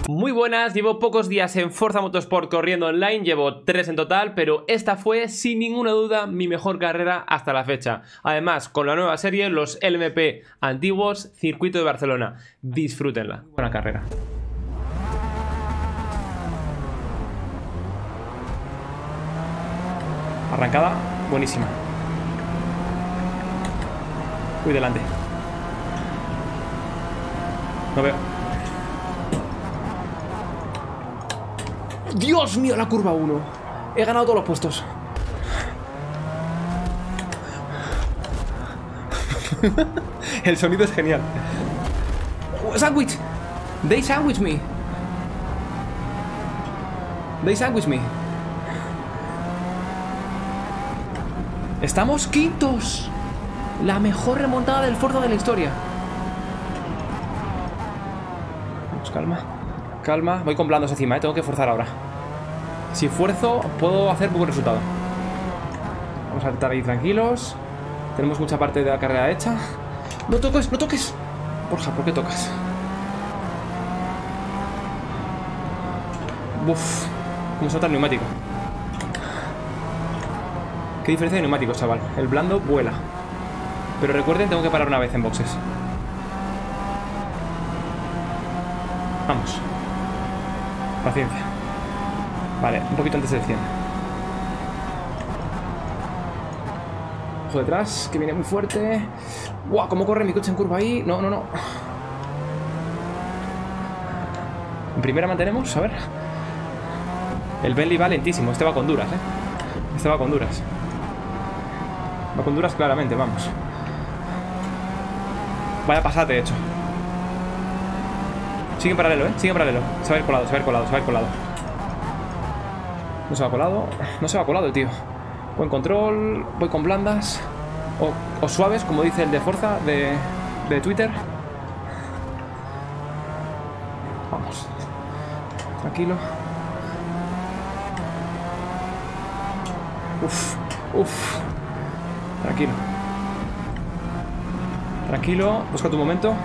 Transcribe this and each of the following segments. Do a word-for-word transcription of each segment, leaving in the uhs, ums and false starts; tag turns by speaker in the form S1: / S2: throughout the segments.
S1: Muy buenas, llevo pocos días en Forza Motorsport corriendo online, llevo tres en total, pero esta fue sin ninguna duda mi mejor carrera hasta la fecha. Además, con la nueva serie, los L M P antiguos, Circuito de Barcelona. Disfrútenla. Buena carrera. Arrancada, buenísima. Uy, delante. No veo. ¡Dios mío, la curva uno! He ganado todos los puestos. El sonido es genial. ¡Sandwich! They sandwich me. They sandwich me. Estamos quintos. La mejor remontada del Forza de la historia. Vamos, calma. Calma. Voy con blandos encima, ¿eh? Tengo que forzar ahora. Si fuerzo, puedo hacer buen resultado. Vamos a estar ahí tranquilos. Tenemos mucha parte de la carrera hecha. ¡No toques! ¡No toques! Borja, ¿por qué tocas? Uf. Como salta el neumático. Qué diferencia de neumáticos, chaval. El blando vuela. Pero recuerden, tengo que parar una vez en boxes. Vamos. Paciencia. Vale, un poquito antes del cien. Ojo detrás, que viene muy fuerte. ¡Guau! ¿Cómo corre mi coche en curva ahí? No, no, no. En primera mantenemos, a ver. El Bentley va lentísimo. Este va con duras, ¿eh? Este va con duras. Va con duras claramente, vamos. Vaya pasate, de hecho. Sigue en paralelo, ¿eh? Sigue en paralelo. Se va a ir colado, se va a ir colado, se va a ir colado. No se va colado. No se va colado, tío. Buen control. Voy con blandas. O, o suaves, como dice el de Forza de, de Twitter. Vamos. Tranquilo. Uf, uf. Tranquilo. Tranquilo. Busca tu momento.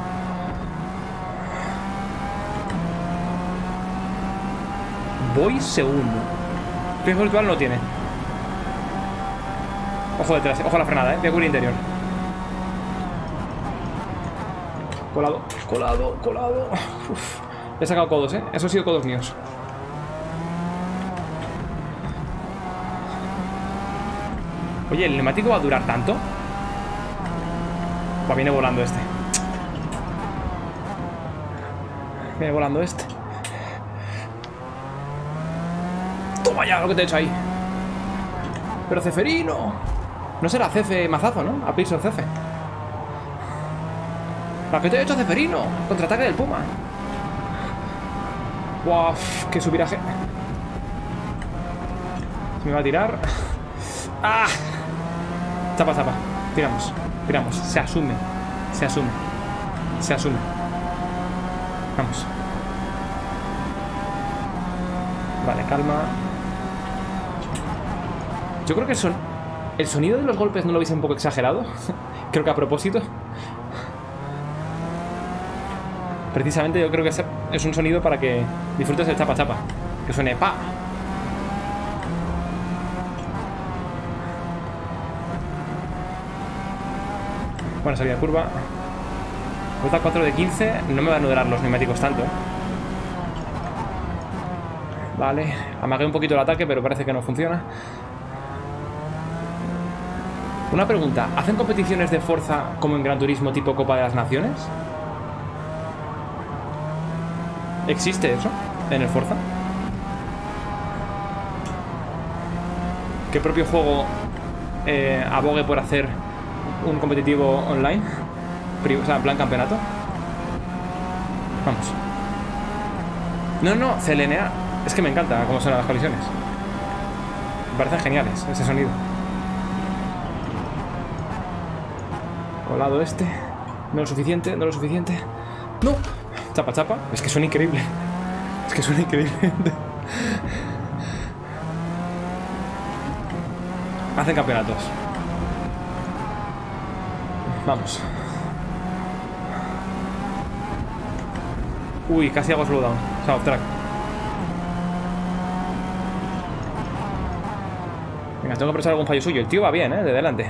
S1: Voy segundo. Riesgo virtual no lo tiene. Ojo detrás, ojo a la frenada, eh. Voy a interior. Colado, colado, colado. Uf. He sacado codos, eh. Eso ha sido codos míos. Oye, ¿el neumático va a durar tanto? Va, viene volando este. Viene volando este. Toma ya lo que te he hecho ahí. Pero Ceferino. No será Cefe mazazo, ¿no? A Pilson Cefe. ¿Para qué te he hecho Ceferino? Contraataque del Puma. Guau, qué subiraje. Se me va a tirar. ¡Ah! Chapa, chapa. Tiramos, tiramos. Se asume. Se asume. Se asume. Vamos. Vale, calma. Yo creo que son... el sonido de los golpes no lo veis un poco exagerado. Creo que a propósito. Precisamente yo creo que es un sonido para que disfrutes el chapa chapa. Que suene pa. Buena salida de curva. Vuelta cuatro de quince. No me van a durar los neumáticos tanto, ¿eh? Vale. Amagué un poquito el ataque, pero parece que no funciona. Una pregunta, ¿hacen competiciones de Forza como en Gran Turismo tipo Copa de las Naciones? ¿Existe eso en el Forza? ¿Qué propio juego eh, abogue por hacer un competitivo online? O sea, en plan campeonato. Vamos. No, no, C L N A. Es que me encanta cómo suenan las colisiones. Me parecen geniales ese sonido. Colado este. No lo suficiente, no lo suficiente. ¡No! Chapa, chapa. Es que suena increíble. Es que suena increíble. Hacen campeonatos. Vamos. Uy, casi hago slowdown. O sea, off track. Venga, tengo que aprovechar algún fallo suyo. El tío va bien, ¿eh? De delante.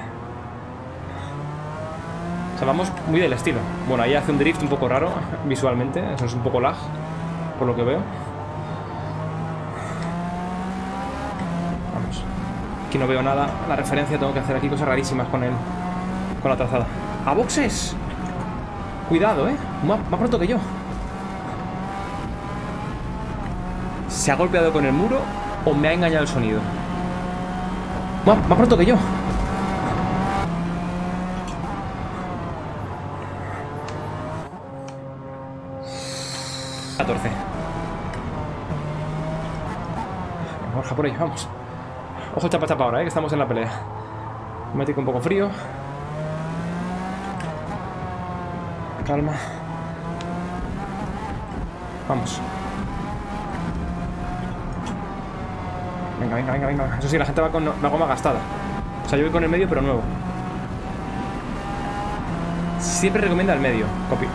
S1: O sea, vamos muy del estilo. Bueno, ahí hace un drift un poco raro visualmente. Eso es un poco lag, por lo que veo. Vamos. Aquí no veo nada. La referencia, tengo que hacer aquí cosas rarísimas con el, con la trazada. ¡A boxes! Cuidado, ¿eh? Más, más pronto que yo. ¿Se ha golpeado con el muro o me ha engañado el sonido? Más, más pronto que yo. catorce. Borja, por ahí, vamos. Ojo chapa chapa ahora, ¿eh? Que estamos en la pelea. Me un poco frío. Calma. Vamos. Venga, venga, venga, venga. Eso sí, la gente va con la goma gastada. O sea, yo voy con el medio, pero nuevo. Siempre recomienda el medio. Copio.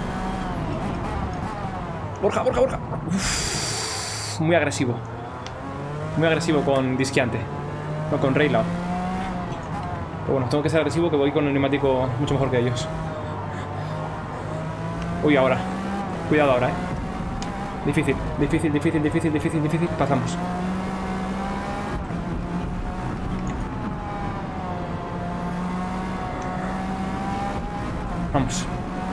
S1: Borja, Borja, Borja. Uf, muy agresivo. Muy agresivo con disquiante. No, con Raylaw. Pero bueno, tengo que ser agresivo, que voy con el neumático mucho mejor que ellos. Uy, ahora. Cuidado ahora, eh. Difícil, difícil, difícil, difícil, difícil, difícil. Pasamos. Vamos.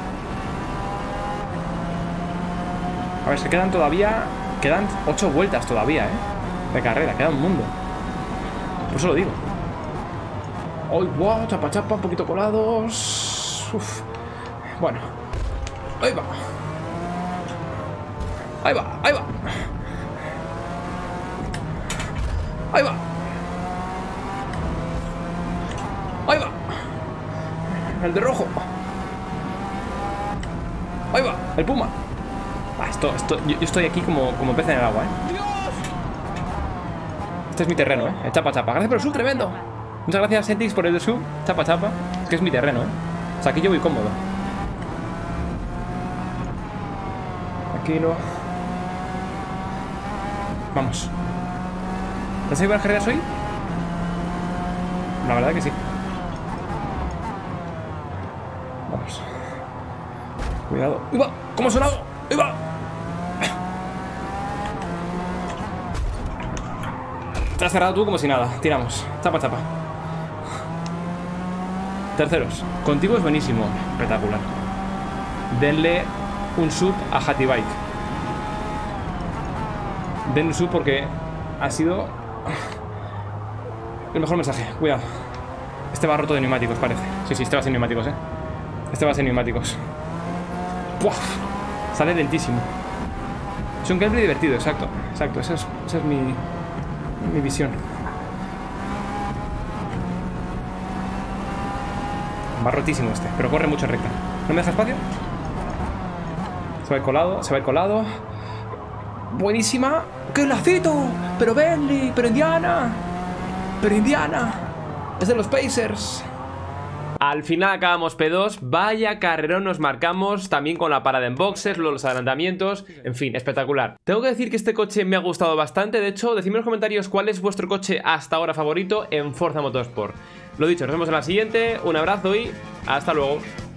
S1: A ver, se quedan todavía... Quedan ocho vueltas todavía, ¿eh? De carrera, queda un mundo. Por eso lo digo. ¡Ay, wow! Chapa, chapa, un poquito colados. Uf. Bueno. Ahí va. Ahí va, ahí va. Ahí va. Ahí va. El de rojo. Ahí va, el puma. Ah, esto, esto, yo, yo estoy aquí como, como pez en el agua, ¿eh? Este es mi terreno, ¿eh? El chapa chapa. Gracias por el sub, tremendo. Muchas gracias, Setix, por el sub. Chapa chapa. Es que es mi terreno, ¿eh? O sea, aquí yo voy cómodo. Tranquilo. Vamos. ¿Te has ido a las carreras hoy? La verdad que sí. Vamos. Cuidado. ¡Uy, va! ¿Cómo ha sonado? ¡Uy, va! Te has cerrado tú como si nada. Tiramos. Chapa, chapa. Terceros. Contigo es buenísimo. Espectacular. Denle un sub a Hatty Bike. Denle un sub porque ha sido el mejor mensaje. Cuidado. Este va roto de neumáticos, parece. Sí, sí, este va sin neumáticos, eh. Este va sin neumáticos. ¡Puah! Sale lentísimo. Es un gameplay divertido, exacto. Exacto, esa es, esa es mi, mi visión. Va rotísimo este, pero corre mucho en recta. ¿No me deja espacio? Se va a ir colado, se va a ir colado. Buenísima. ¡Qué lacito! Pero Bentley, pero Indiana. Pero Indiana. Es de los Pacers. Al final acabamos P dos, vaya carrerón nos marcamos, también con la parada en boxes, los adelantamientos, en fin, espectacular. Tengo que decir que este coche me ha gustado bastante, de hecho, decidme en los comentarios cuál es vuestro coche hasta ahora favorito en Forza Motorsport. Lo dicho, nos vemos en la siguiente, un abrazo y hasta luego.